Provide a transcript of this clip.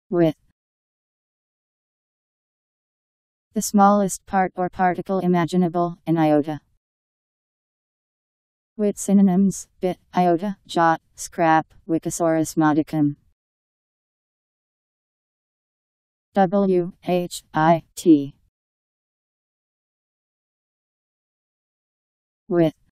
With. The smallest part or particle imaginable, an iota. With synonyms: bit, iota, jot, scrap, Wikisaurus, modicum. Whit.